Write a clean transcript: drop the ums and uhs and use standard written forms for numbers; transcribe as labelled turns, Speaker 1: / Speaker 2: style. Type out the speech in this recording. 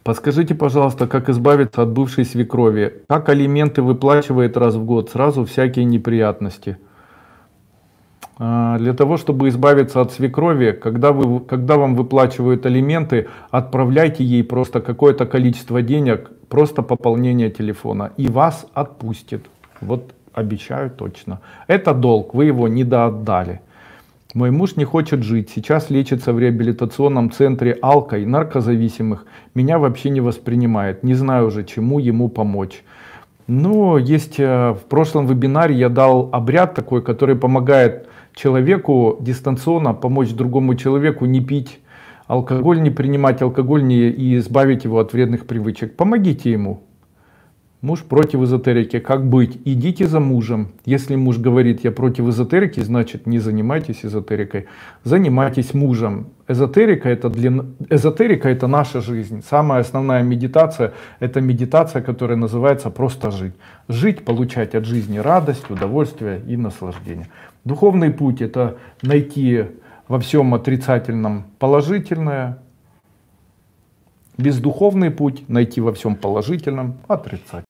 Speaker 1: Подскажите, пожалуйста, как избавиться от бывшей свекрови? Как алименты выплачивает раз в год, сразу всякие неприятности. Для того, чтобы избавиться от свекрови, когда вам выплачивают алименты, отправляйте ей просто какое-то количество денег, просто пополнение телефона, и вас отпустит. Вот обещаю точно. Это долг, вы его недоотдали. Мой муж не хочет жить, сейчас лечится в реабилитационном центре алкой, наркозависимых. Меня вообще не воспринимает, не знаю уже, чему ему помочь. Но есть в прошлом вебинаре я дал обряд такой, который помогает человеку дистанционно помочь другому человеку не пить алкоголь, не принимать алкоголь и избавить его от вредных привычек. Помогите ему. Муж против эзотерики. Как быть? Идите за мужем. Если муж говорит, я против эзотерики, значит не занимайтесь эзотерикой. Занимайтесь мужем. Эзотерика это наша жизнь. Самая основная медитация — это медитация, которая называется просто жить. Жить, получать от жизни радость, удовольствие и наслаждение. Духовный путь — это найти во всем отрицательном положительное. Бездуховный путь — найти во всем положительном отрицательное.